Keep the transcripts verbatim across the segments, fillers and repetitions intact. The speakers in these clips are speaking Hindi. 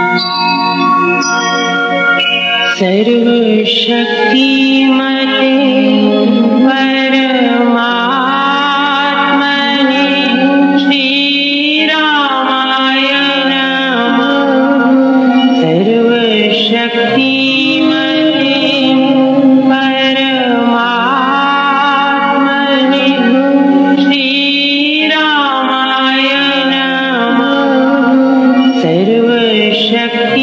सर्वशक्तिमते परमात्मने श्रीरामाय नमः। सर्वशक्तिमते परमात्मने श्रीरामाय नमः। सर्वशक्ति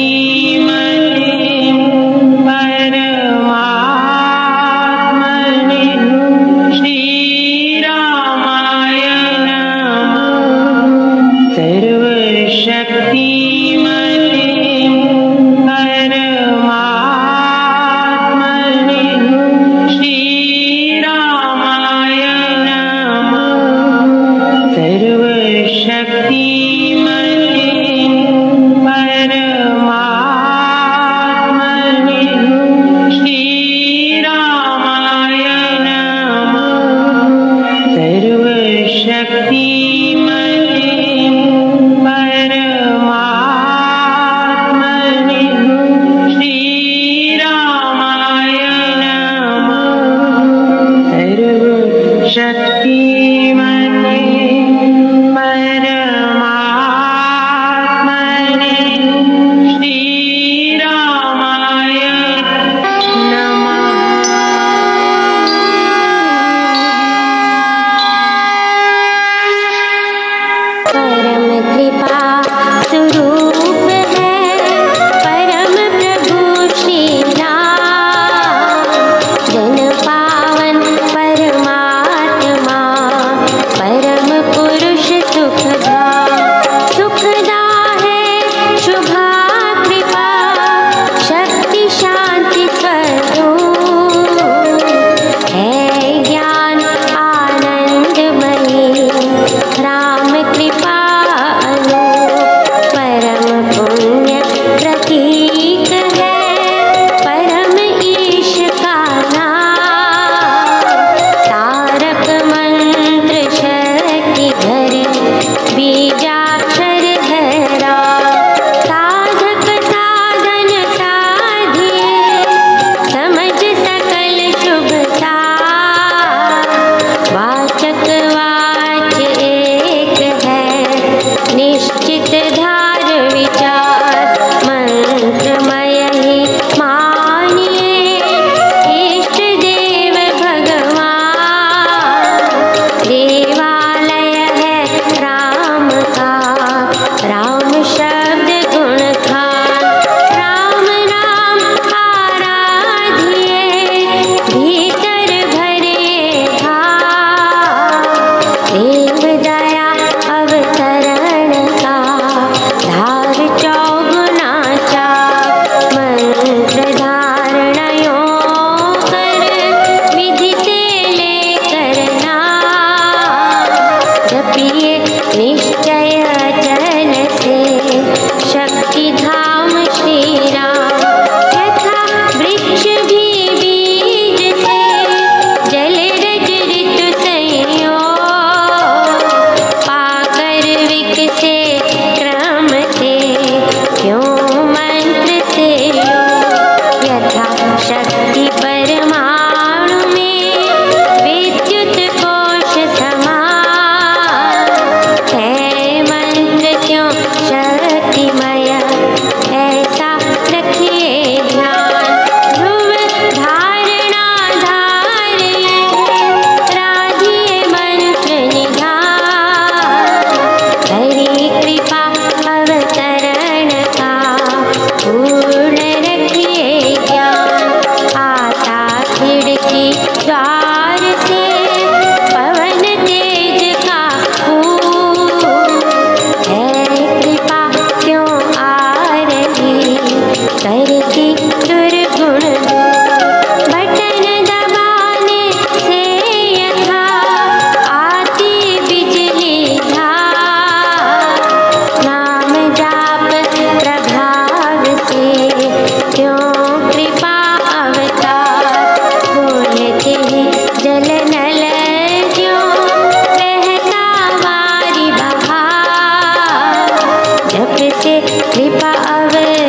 कृपा अवतार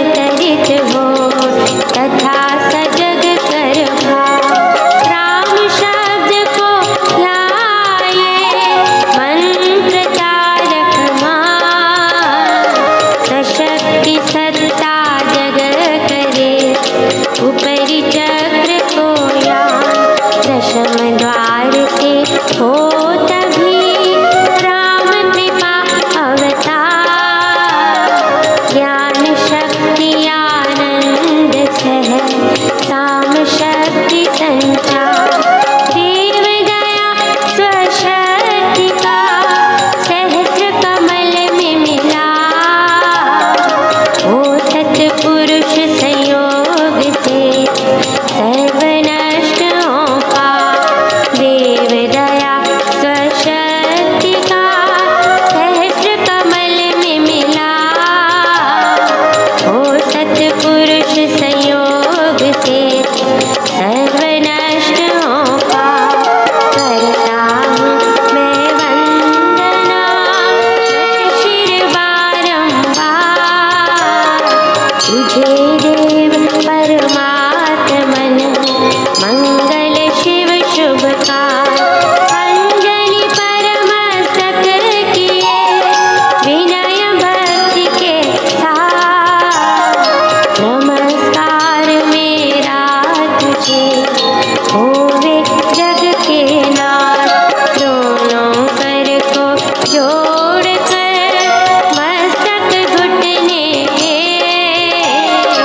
तुझे देव परमात्मन मंगल शिव शुभकार। अंजलि परमस्तक किए विनय भक्ति के साथ। नमस्कार मेरा तुझे होवे जग के नाथ। दोनों कर को जोड़ कर मस्तक घुटने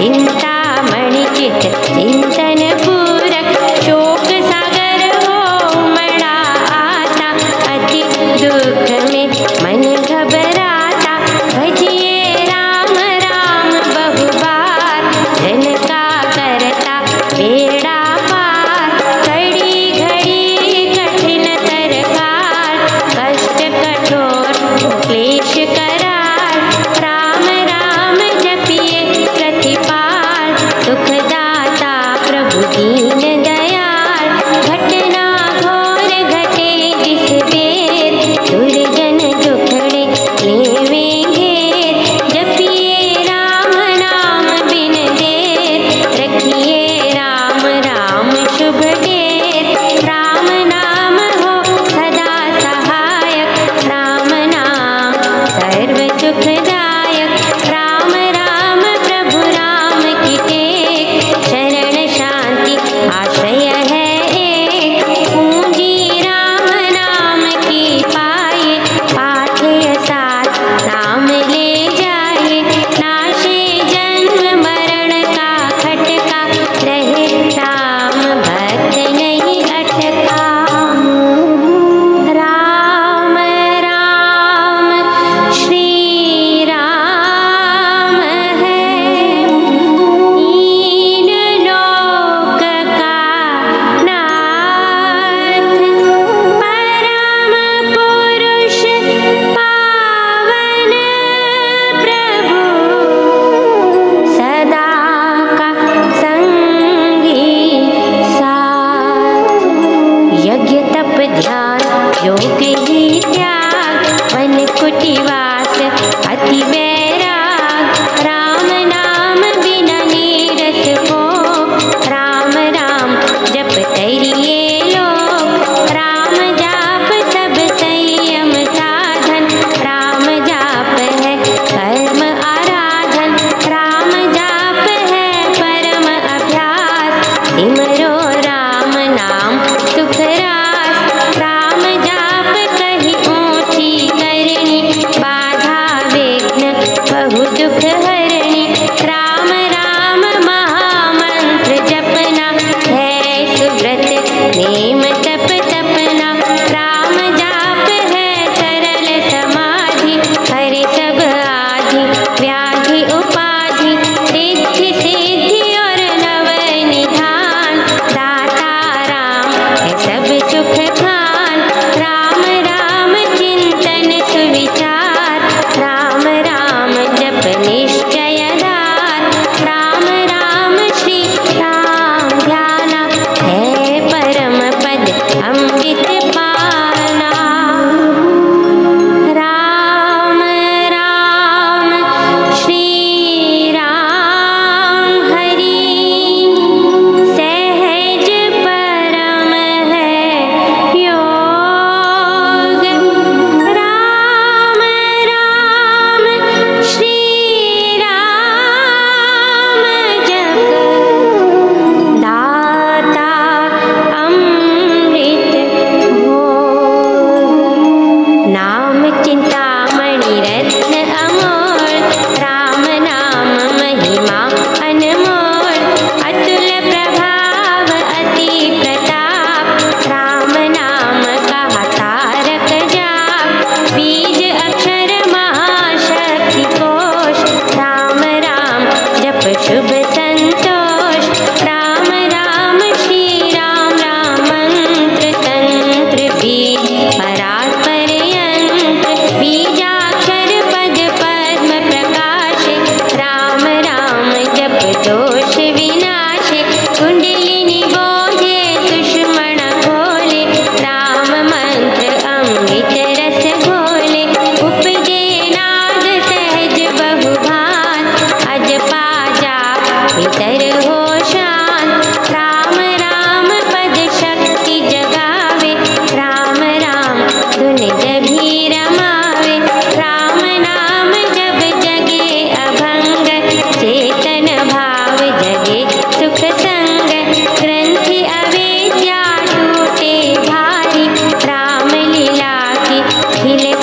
चिंतामणि चित चिंतन पूरक शोक सागर हो उमड़ा आता अति दुख में मन घबराता भजिए राम राम बहु बार जन का करता बेड़ा पार कड़ी घड़ी कठिन तरकार कष्ट कठोर क्लेश करार राम राम जपिए प्रतिपाल दुखदाता प्रभु दीन दयाल घटना घोर घटे जिस बेर दुर्जन दुखड़े लेवे घेर जपिए राम नाम बिन देर रखिए राम राम शुभ देर राम नाम हो सदा सहायक राम नाम सर्व सुखदायक राम राम प्रभु राम की टेक शरण शांति आश्रय है एक पूंजी राम नाम की पाए पाथे साथ नाम ले जाए नाशे जन्म मरण का खटका रहे राम भक्त नहीं अटका राम राम श्री राम है तीन लोक का नाथ परम पुरुष पावन प्रभु सदा का संगी साथ यज्ञ तप ध्यान योग ही त्याग वन कुटिवास अति वैराग राम नाम बिना नीरस को राम राम जप तरिए लोग राम जाप सब संयम साधन राम जाप है कर्म आराधन राम जाप है परम अभ्यास सिमरो राम नाम सुख रास राम जाप कही ऊंची करनी बाधा विघ्न बहु दुख हरणी राम राम महामंत्र जपना है सुव्रत नेम तप तपना राम जाप है सरल समाधि हरे सब आधि व्याधि उपाधि रिद्धि सिद्धि और नव निधान दाता राम है सब सुख खान राम राम चिंतन सुविचार राम राम जप निश्चय दार राम राम श्री राम ध्याना है परम पद अमृत पाना राम राम श्री राम हरि सहज परम है योग राम राम श्री राम जप दाता अमृत भोग नाम चिंतामणि रत्न अमोल राम नाम महिमा अनमोल अतुल प्रभाव अति प्रताप राम नाम कहा तारक जाप बीज अक्षर महाशक्ति कोश राम राम जप शुभ संतोष राम राम श्री राम राम मंत्र तंत्र बीज परात्पर यंत्र बीजाक्षर पद पद्म प्रकाश राम राम जप दोष विनाश कुंडलिनी बोधे दुश्मन खोले राम मंत्र अमृत रस घोले उपजे नाद सहज बहुभान अजपा जाप भीतर हो शांत राम राम पद शक्ति जगावे राम राम धुन जभी रमावे राम नाम जब जगे अभंग चेतन भाव जगे सुख संग ग्रंथि अवेद्या टूटे भारी राम लीला की खिले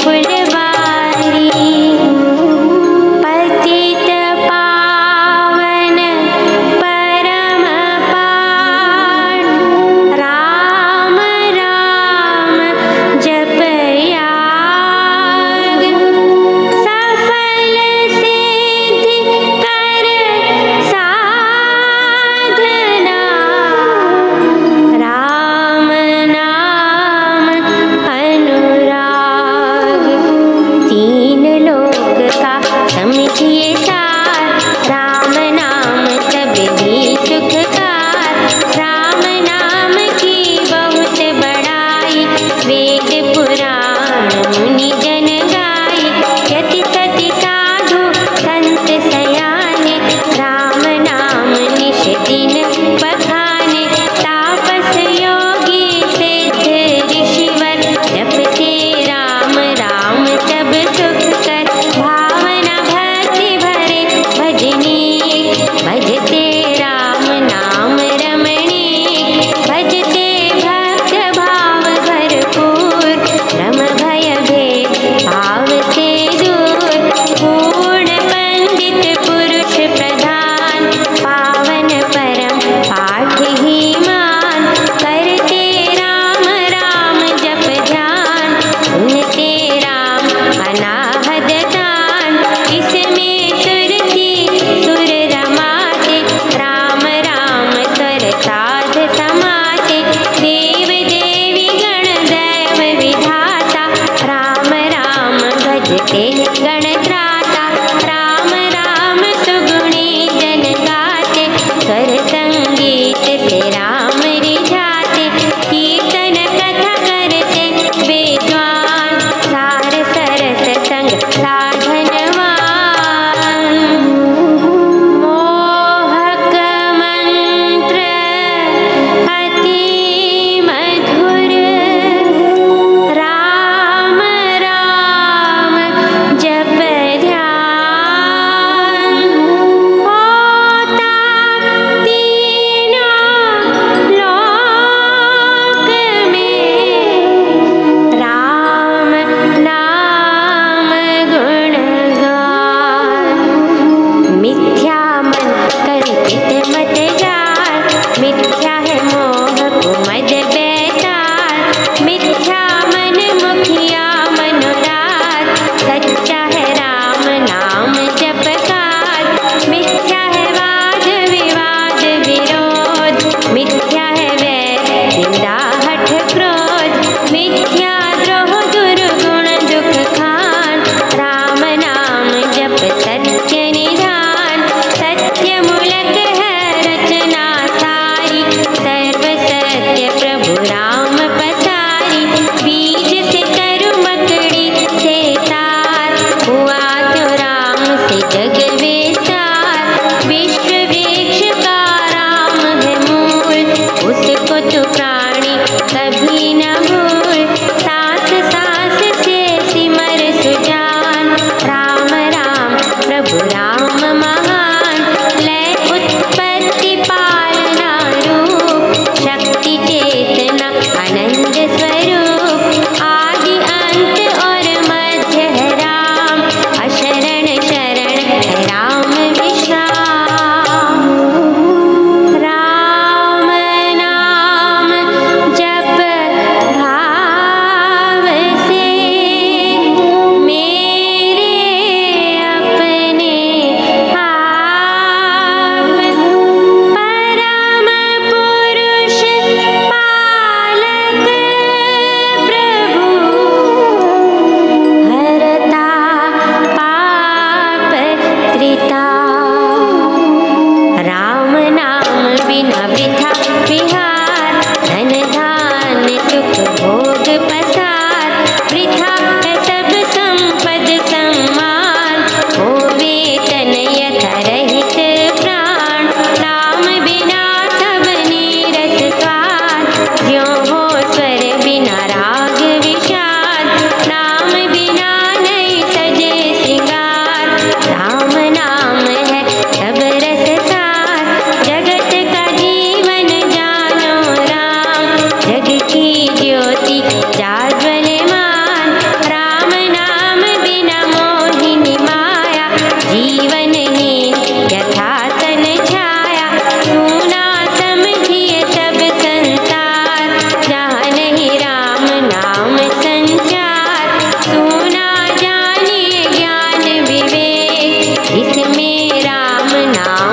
फुलवारी पतित पावन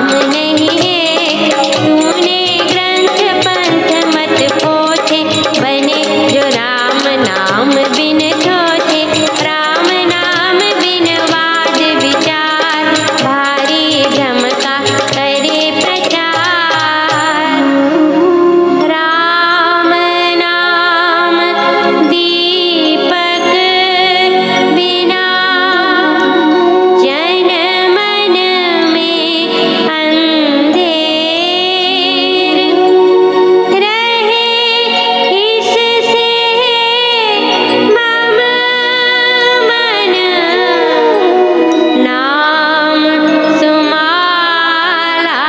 नाम नहीं है। तूने ग्रंथ पंथ मत पोथे, बने जो राम नाम बिन थोथे। राम नाम बिन वाद विचार, भारी भ्रम का करे प्रचार। राम नाम दीपक बिना, जन मन में अंधेर रहे। इससे मम मन, नाम सुमाला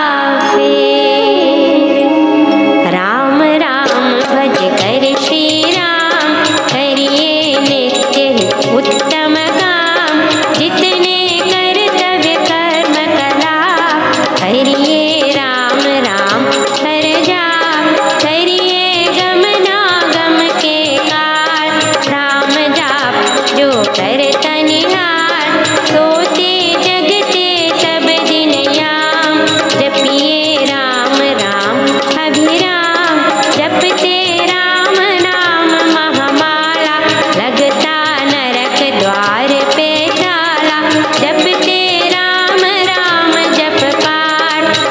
फेर। राम राम भज कर श्री राम, करिए नित्य ही उत्तम काम। जितने कर्तव्य कर्म कलाप, करिए राम राम कर जाप। करिए गमनागम के काल, राम जाप जो करता निहाल। सोते जगते सब दिन याम, जपिए राम राम अभिराम। जपते राम नाम महामाला, लगता नरक द्वार पे ताला। जपते राम राम जप पाठ,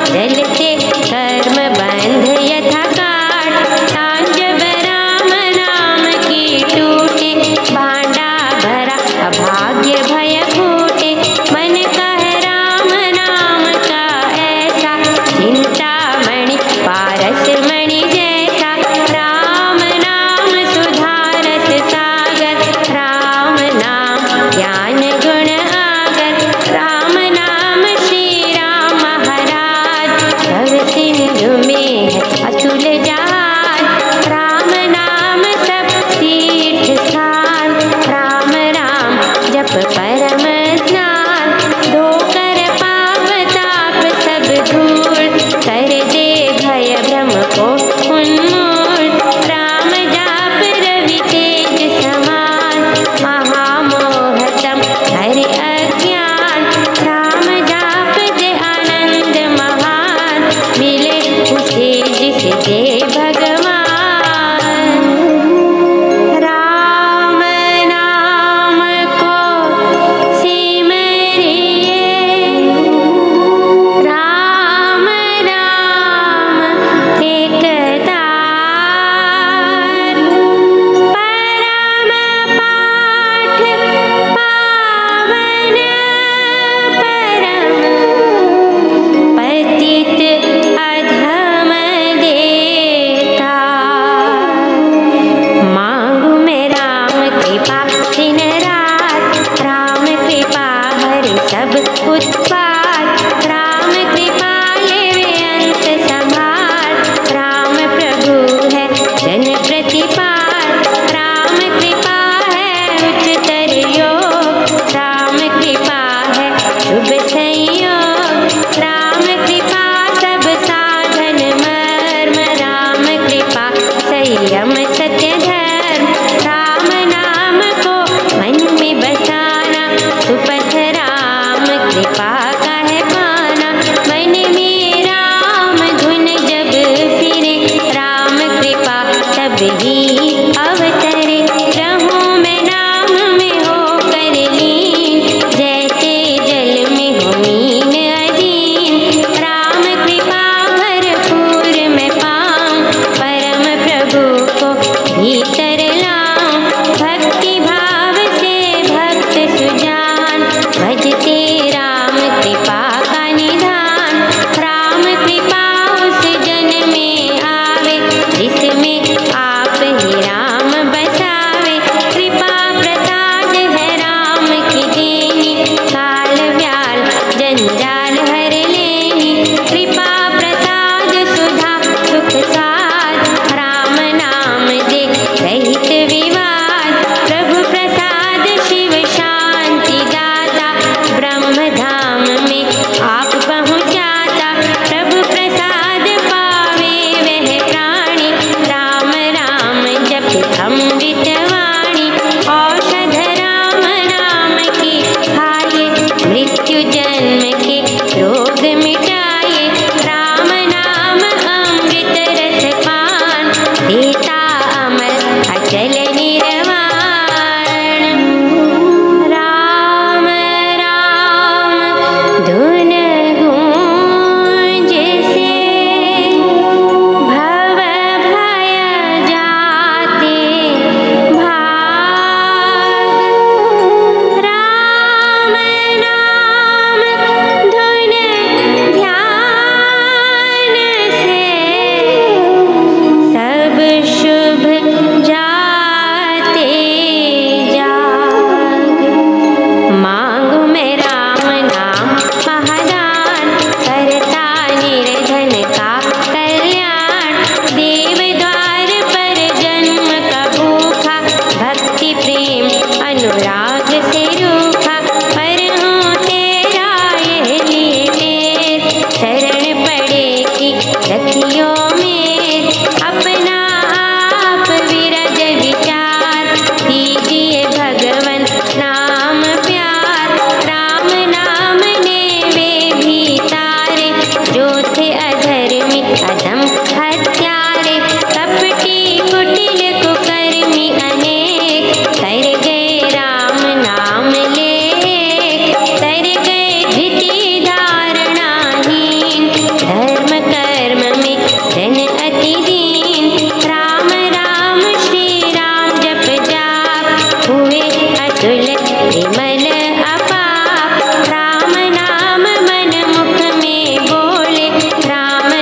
जो थे अधर्मी अधम हत्यारे, कपटी कुटिल कुकर्मी अनेक, तर गए राम नाम लेक, तर गए धृति धारणाहीन, धर्म कर्म में जन अति दीन, राम राम श्री राम जप जाप, हुए अतुल विमल अपाप, राम नाम मन मुख में बोले, राम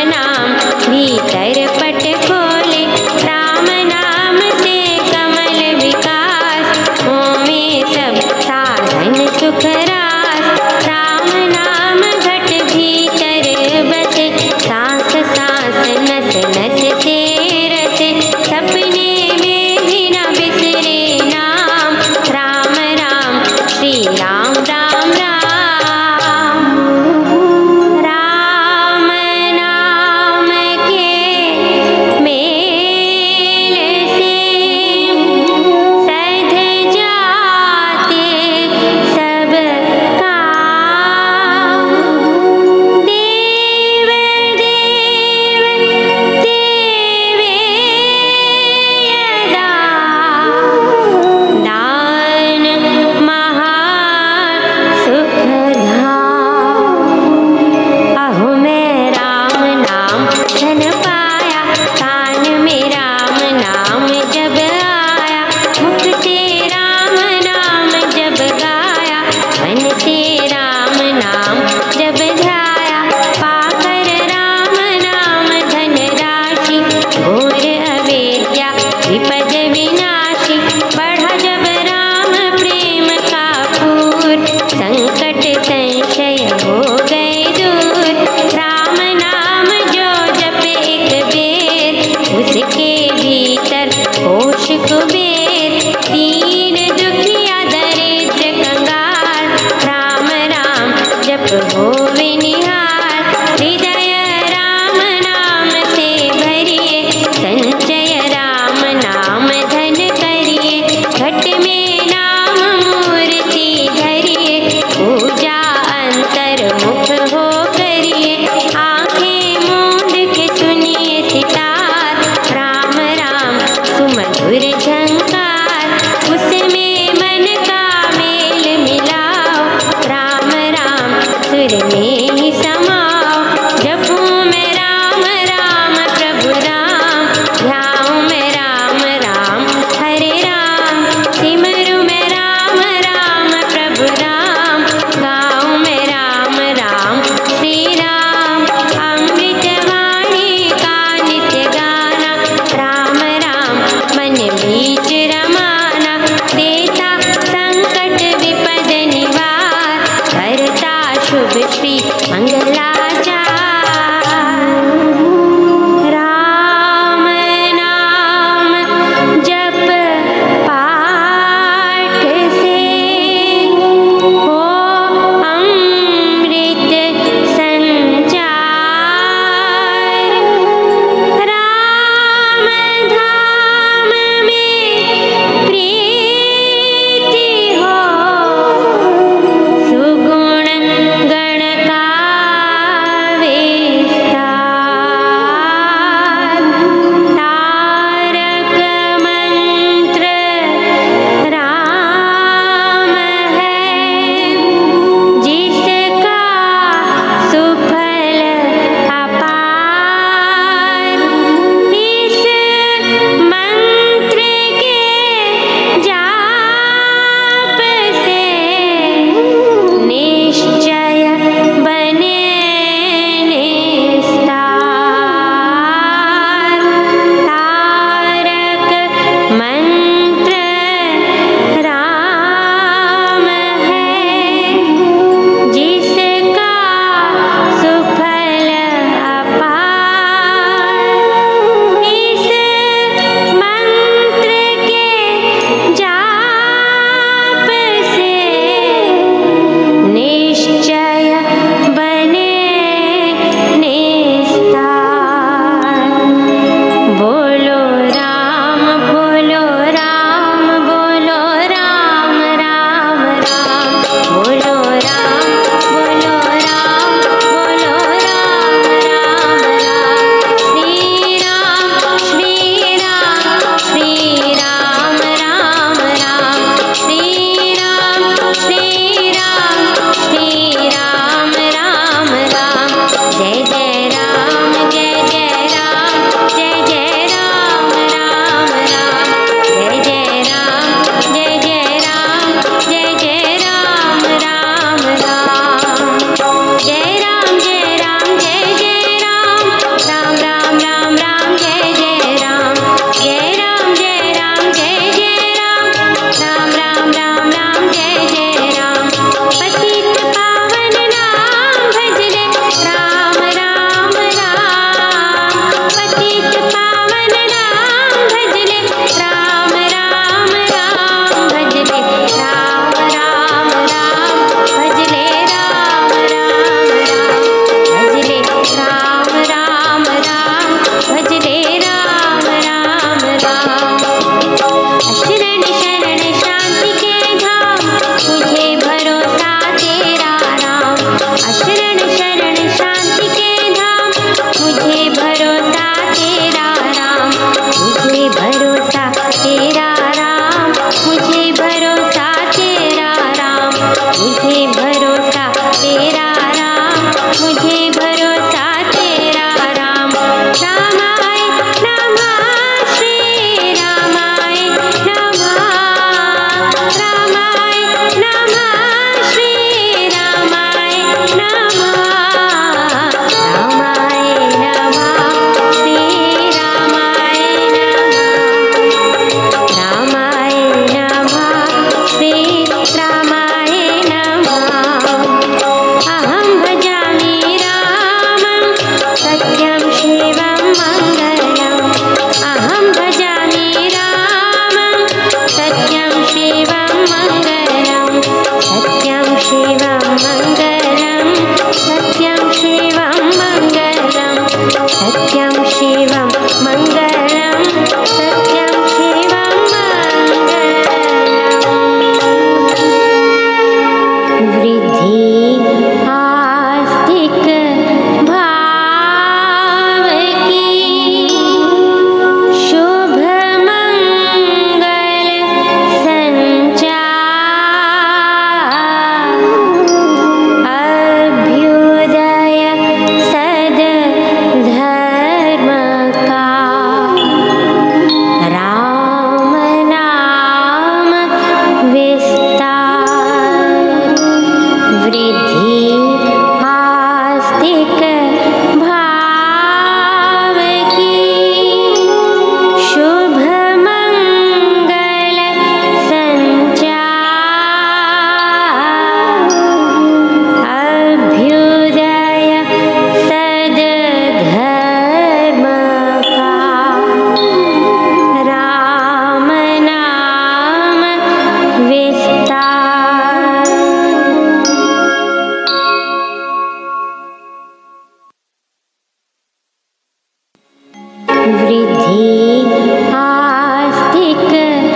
आस्तिक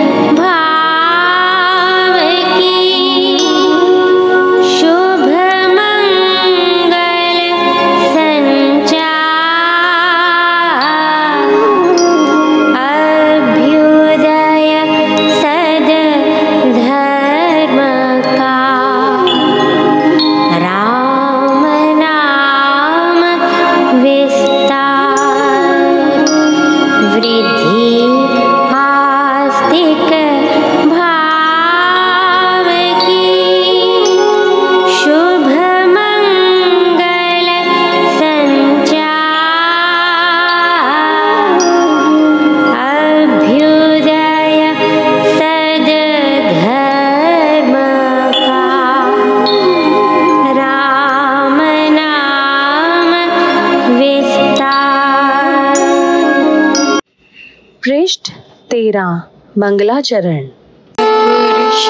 भाव की शुभ मंगल संचार अभ्युदय सद धर्म का राम नाम विस्तार वृद्धि आस्तिक भाव की शुभ मंगल संचार अभ्युदय सद धर्म का राम नाम विस्तार। पृष्ठ तेरह मंगलाचरण। पुरुष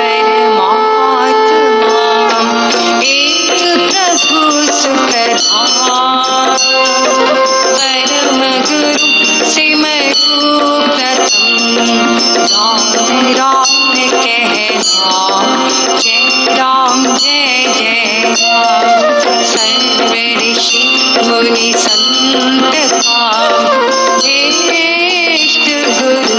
परमात्मा एक प्रभु सुखधाम परम गुरु सिमरु प्रथम राम राम कहना जय राम जय जय राम सर्व ऋषि मुनि संत का ज्येष्ठ गुरु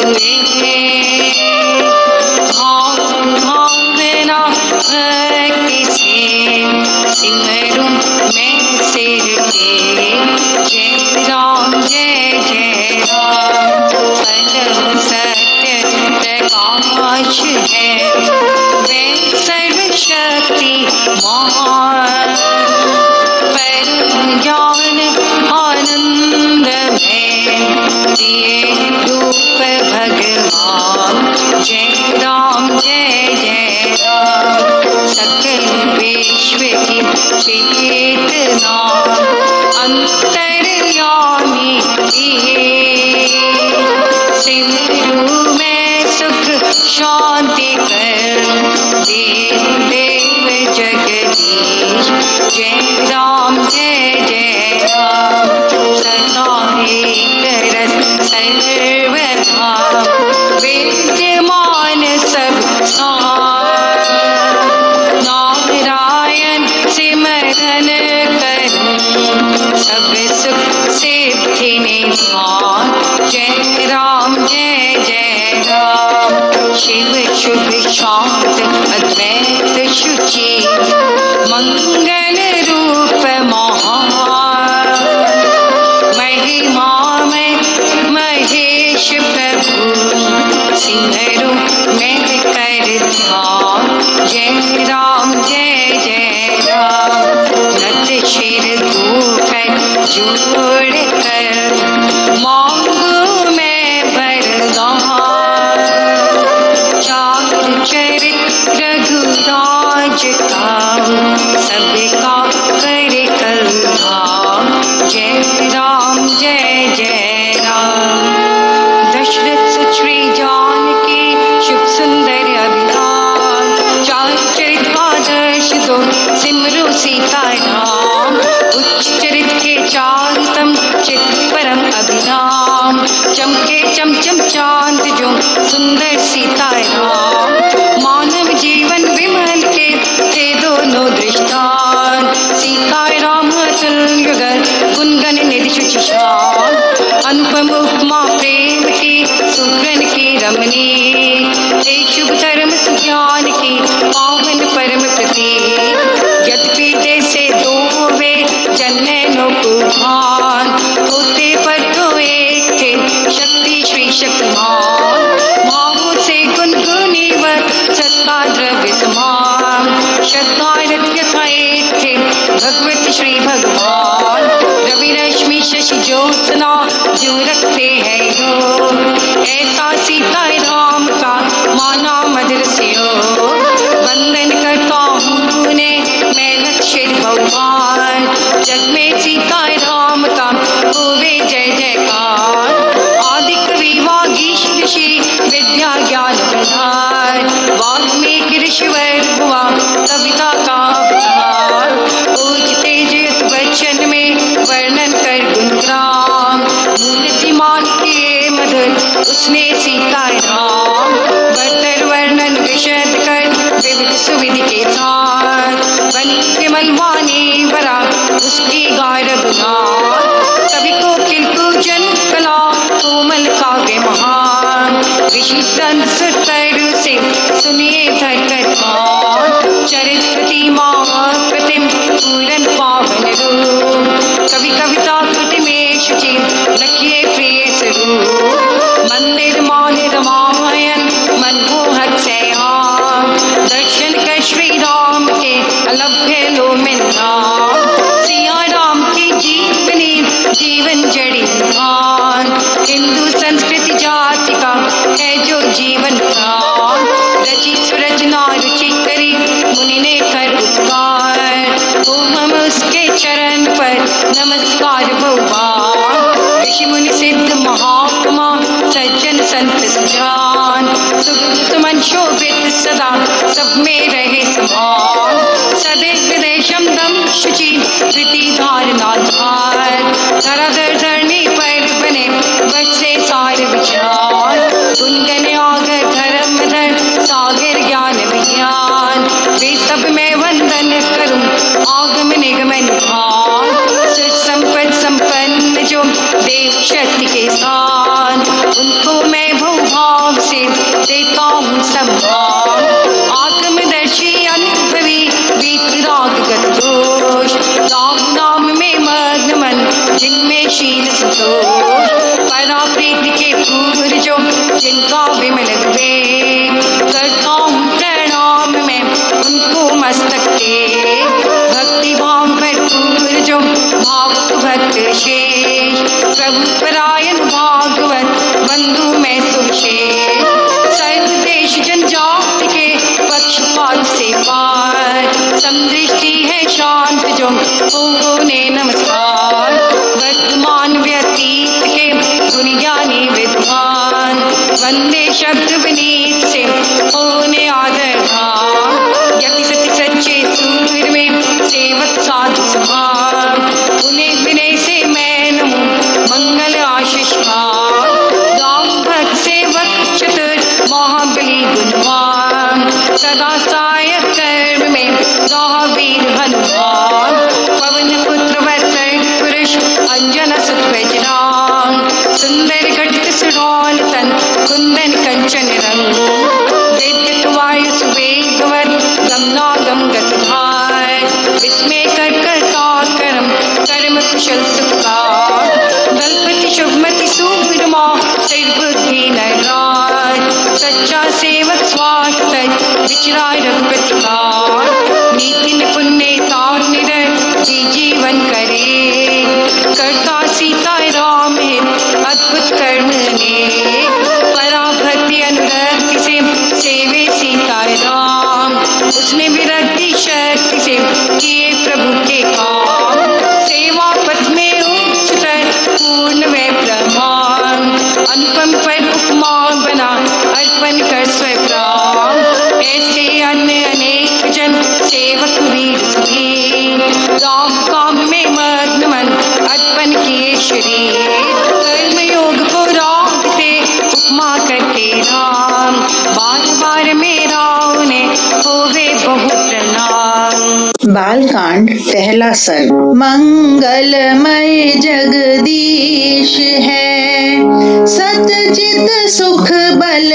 भावना भक्ति से सिमरूं मैं सिर के जय राम जय जय राम परम सत्य प्रकाश है वे सर्वशक्ति मान परम ज्ञान आनंद में दिए रूप भगवान जय राम जय जय राम सकल विश्व की चेतना अंतर्यामी सिमरू में सुख शांति कर देव जगदीश जय राम जय जय राम सदा एक रस सर्वथा विद्यमान सब नारायण सिमरन करूं सब सुख सिद्धि निधान जय राम जय जय राम शिव शुभ शांत अद्वैत शुचि मंगल रूप महान महिमा में महेश प्रभु सिमरू मैं कर ध्यान जय राम जय जय राम नत शिर धोकर जोड़ कर मांगू मैं वरदान चार चरित रघुराज का सबका करे कल्याण जय राम जय जय राम दशरथ सुश्री जानकी शुभ सुंदर अभिधान चार चरित आदर्श दो सिमरो सीता राम उच्च चरित के चारुतम चित परम अभिराम चमके चमचम चांद जो सुंदर सीता राम मानव जीवन विमल के थे दोनों दृष्टान सीता राम युगल गुनगन निधि शुचि शान अनुपम उपमा प्रेम की सुगन की रमणी थे शुभ धर्म सुज्ञान की पावन परम प्रतीक यद्यपि जैसे दो वे जन्नों को भान होते पर तो एक थे शक्ति श्री शक्तिमान भावों से गुनगुनी वर सत्ता द्रव्य समान श्रद्धा यथा एक थे भगवत श्री भगवान रवि रश्मि शशि ज्योत्सना जो रखते हैं यो ऐसा सीता राम का माना मधुर से वंदन करता हूँ ने मैं लक्ष्य भगवान जग में सीता राम का होवे जय जयकार आदि कवि वागीश ऋषि विद्या ज्ञान विधान वाल्मीकि ऋषिवर हुआ कविता का अवतार पूजते जिस वचन में वर्णन कर गुणग्राम मूर्तिमान के शीतल सुतर से सुनिए धरकर चरित प्रतिमा प्रतिम पूरन पावन रूप कवि कविता कृति में शुचि लखिए प्रिय स्वरूप मंदिर मान रामायण मनमोहक सयान दर्शन कर श्री राम के अलभ्य लो मिलना सिया राम की जीवनी जीवन जड़ी धान हिंदू संस्कृति जाति का है जो जीवन का रची सुरचना रुचि करी मुनि ने कर उपकार तो हम उसके चरण पर नमस्कार बहुबार ऋषि मुनि सिद्ध महात्मा सज्जन संत सुजान सुमन शोभित सदा सब में रहे समान सदैव देशम दम शुचि प्रीति धारणा धार धराधर धरणी पर बने बसे सार विचार गुनगन आगर धर्म धर सागर ज्ञान विज्ञान वे सब में वंदन करूं आगम निगम निधान संपद संपन्न जो देव शक्ति के साथ उनको मैं भूभाव से देता हूँ सम्मान आत्मदर्शी अनुभवी वीतराग गतोष राम नाम में मग्न मन जिनमें शील संतोष परा प्रीति के फूल जो जिनका विमल विवेक करता हूँ प्रणाम में उनको मस्तक के भक्ति भाव भरपूर जो भावुक भक्त शेष प्रभु परायण भागवत बंधु में सुविशेष सर्व देश जनजाति के पक्षपात से पार समदृष्टि है शांत जो होने नमस्कार वर्तमान व्यतीत के दुनियानी विद्वान वंदे शब्द विनीत से होने आदर धाम यति सत्य सच्चे सूर में सेवक साधु समान उन्हें विनय से मैं नमूं मंगल आशीष का राम भक्त सेवक चतुर महाबली गुणवान सदा सहायक कर्म में रावीर हनुमान पवन पुत्र वर्तन पुरुष अंजन सुत बजराम सुंदर घटित सुडौल तन कुंदन कंचन रंग विद्युत वायु सुवेगवत गमनागम गतधार विस्मय कर करता कर्म कर्म कुशल सुखकार दलपति शुभमति सुब्रमा सिरबुद्धि नराज सच्चा सेवक स्वार्थ विचराय रघुपति का नीति निपुण नेता निरत जी जीवन करे करता सीता राम हित अद्भुत कर्म ने पराभक्ति अनुरक्ति से सेवे सीता राम उसने विरक्ति शक्ति से किए प्रभु के काम सेवा पथ में उच्चतर पूर्ण व प्रमाण अनुपम पर उपमा बना अर्पण कर स्वप्राण ऐसे अन्य अनेक जन सेवक वीर सुखी राम काम में मग्न मन अर्पण किए शरीर कर्म योग को रागते उपमा करते राम बार बार मेरा उन्हें होवे बहु प्रणाम। बालकांड पहला सर्ग। मंगलमय जगदीश है सतचित सुख बल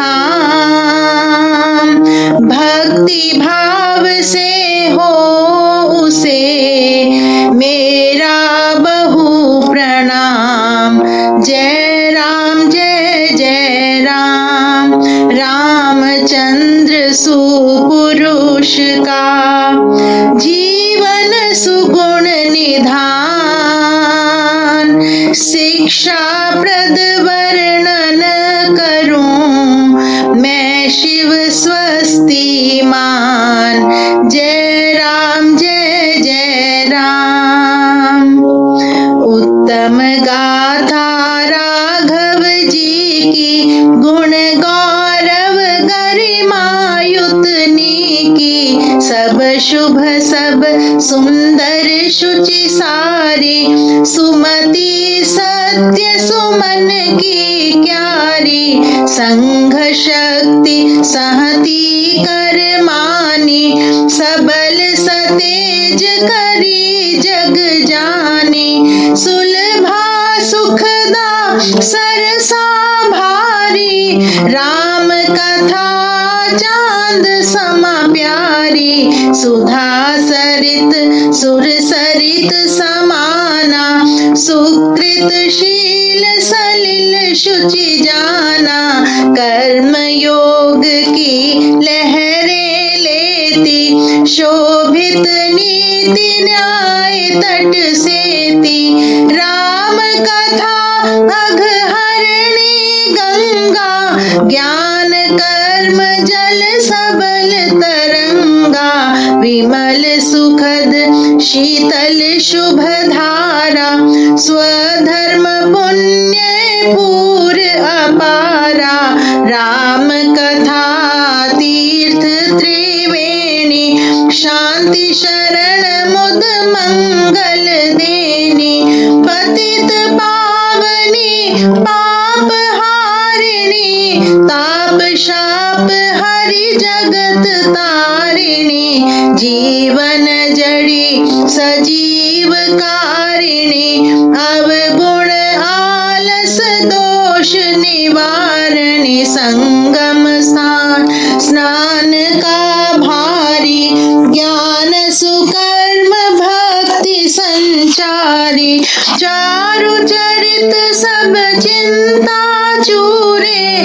धाम भक्ति भाव से हो उसे मेरा बहु प्रणाम। जय राम जय जय राम रामचंद्र सुपुरुष का जीवन सुगुण निधान शिक्षा प्रद वर्णन करूं मैं शिव स्वस्ति मान। जय राम जय जय राम। उत्तम गाथा राघव जी की गुण गौरव गरिमायुतनी की सब शुभ सब सुंदर शुचि सारी सुमति सत्य सुमन की क्यारी संघ शक्ति सहती कर मानी सबल सतेज करी जग जानी सुलभा सुखदा सरसा भारी राम कथा चांद समा प्यारी, सुधा सरित सुर सरित समाना, सुकृत शील सलिल शुचि जाना, कर्म योग की लहरें लेती, शोभित नीति न्याय तट सेती, राम कथा अघहरणी गंगा, ज्ञान कर्म जल सबल तरंगा, विमल सुखद शीतल शुभ धारा, स्वधर्म पुण्य पूर अपारा, राम कथा तीर्थ त्रिवेणी, शांति शरण मुद मंगल देनी, पतित पावनी पाप हारिणी, ताप शाप हरि जगत तारिणी, जीवन जड़ी सजीव कारिणी, अवगुण आलस दोष निवारणी, संगम स्थान स्नान का भारी, ज्ञान सुकर्म भक्ति संचारी, चारु चरित सब चिंता चूरे,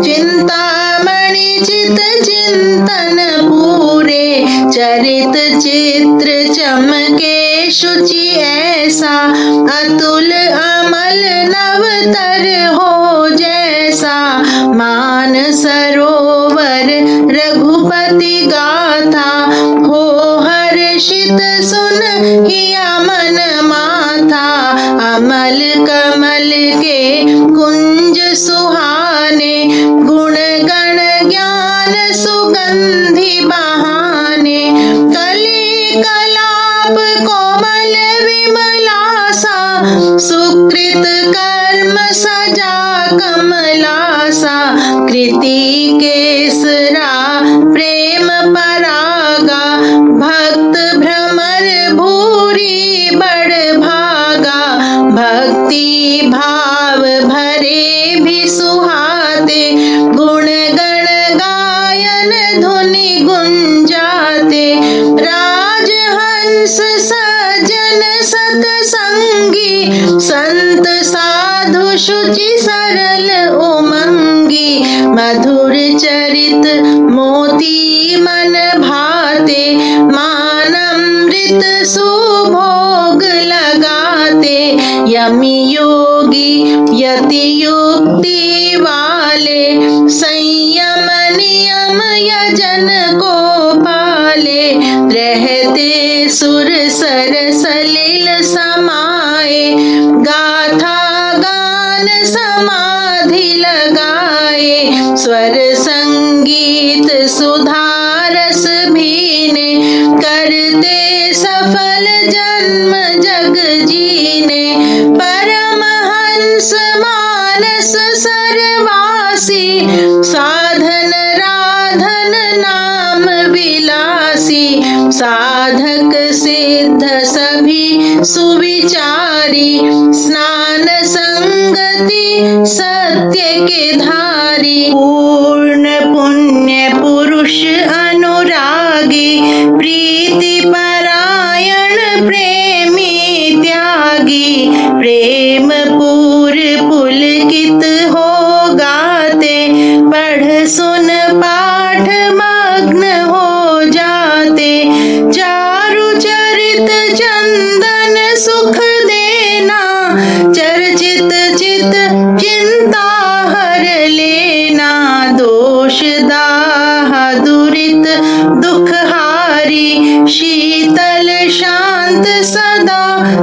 चिंतामणि चित चिंतन पूरे, चरित चित्र चमके शुचि ऐसा, अतुल अमल नवतर हो जैसा, मान सरोवर रघुपति गाथा, हो हर्षित सुन हिया मन माथा, अमल कमल के कुंज सुहाने, गुण गण ज्ञान सुगंधि बहाने, कली कलाप कोमल विमलासा, सुकृत कर्म सजा कमलासा, कृति केसरा प्रेम परागा, भक्त भ्रमर भूरी बड़ भागा, भक्ति भाव भरे भी सुहाते, गुण गण गायन धुनि गुंजाते, राजहंस सज्जन सतसंगी, संत साधु शुचि सरल उमंगी, मधुर चरित मोती मन भाते, मानमृत सुभोग लगाते, यमी योगी यति युक्ति वाले, संयम नियम यजन को पाले, रहते सुर सर सलिल समाए, गाथा गान समाधि लगाए, स्वर संगीत सुधारस भीने, करते सफल जन्म जग जीने, परमहंस मानस सरवासी, साधन राधन नाम विलासी, साधक सिद्ध सभी सुविचारी, स्नान संगति सत्य के धारी, पूर्ण पुण्य पुरुष अनुरागी, प्रीति परायण प्रेमी त्यागी, प्रेम पूर पुलकित हो गाते, पढ़ सुन पाठ मग्न हो जाते, चारु चरित चंदन सुख देना, चर्चित चित चिंता हर लेना, दोष दाह दुरित दुख हारी, शीतल शांत सदा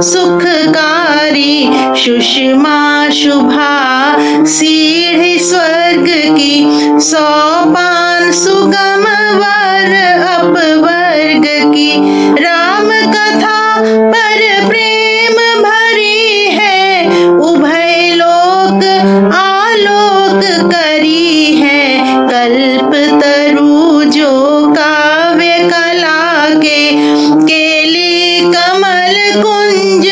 सुखकारी, सुषमा शुभा सीढ़ी स्वर्ग की, सोपान सुगम वर अपवर्ग की, राम कथा पर प्रेम भरी है, उभय लोक आलोक करी है, कल्प तरु जो काव्य कला के, केली कमल कुंज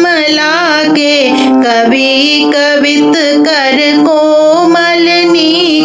कमला के, कवि कवित कर कोमल नी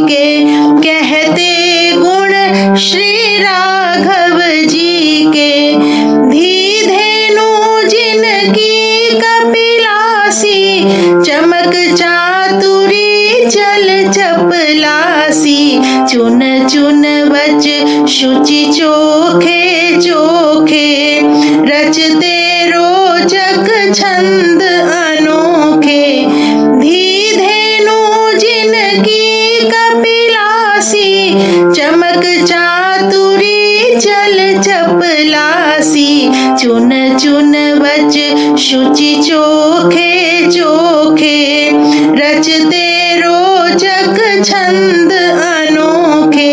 विलासी चमक चातुरी चल चपलासी चुन चुन बच शुचि चोखे चोखे रचते रोचक छंद अनोखे धी धेनु जिनकी कपिलासी चमक चातुरी चल चपलासी चुन चुन बच शुचि चोखे चोखे रचते रोचक छंद अनोखे।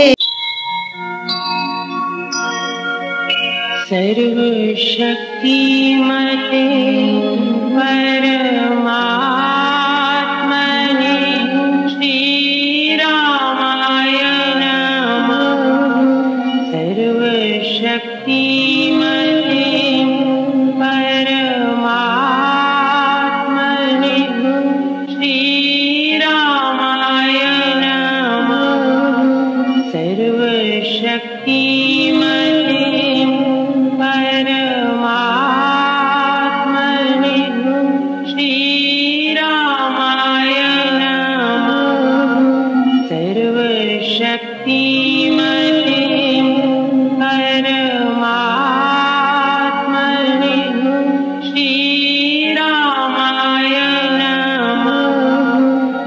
सर्वशक्तिमते परमात्मने श्रीरामाय नमः। सर्वशक्तिमते परमात्मने श्रीरामाय नमः। सर्वशक्तिमते परमात्मने श्रीरामाय नमः। सर्वशक्तिमते परमात्मने श्रीरामाय नमः।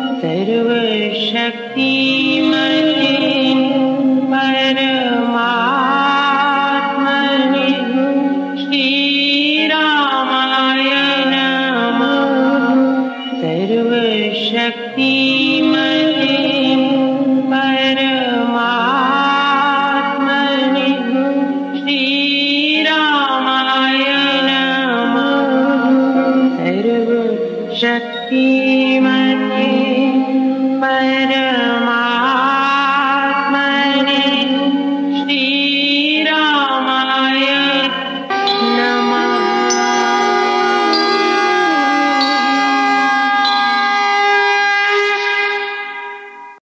सर्वशक्तिमते परमात्मने श्रीरामाय नमः। सर्वशक्तिमते परमात्मने श्रीरामाय नमः। सर्वशक्तिमते परमात्मने